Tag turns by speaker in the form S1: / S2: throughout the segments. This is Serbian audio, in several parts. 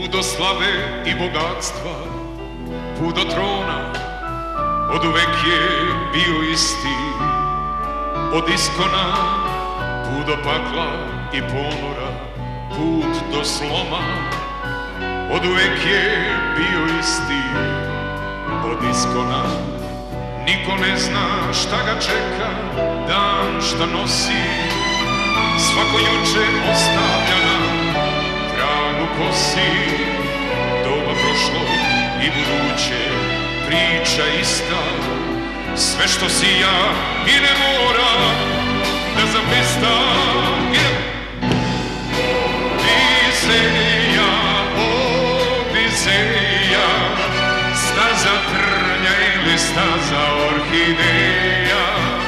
S1: Put do slave i bogatstva, put do trona, od uvek je bio isti. Od iskona, put do pakla i ponora, put do sloma, od uvek je bio isti. Od iskona, niko ne zna šta ga čeka, dan šta nosi, svako juče ostavlja nam trag u kosi. Doba prošlo i buduće, priča ista, sve što si ja i ne mora da zablista. Odiseja, Odiseja, staza trnja ili staza orhideja.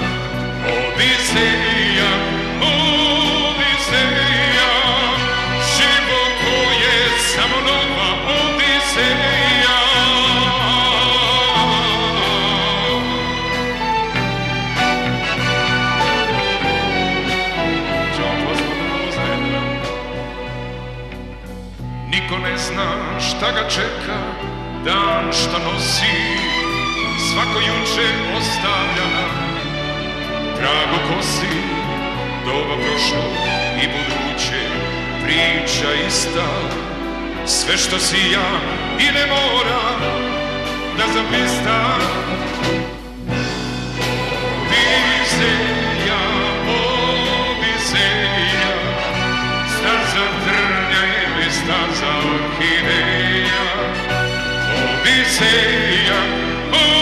S1: Odiseja, Odiseja, život ko je samo nova Odiseja. Niko ne zna šta ga čeka, dan šta nosi, svako juče ostavlja nam trag u kosi. Doba prošlo i buduće, priča ista, sve što si ja i ne mora da zablista. Odiseja, Odiseja, staza trnja ili staza orhideja. Odiseja,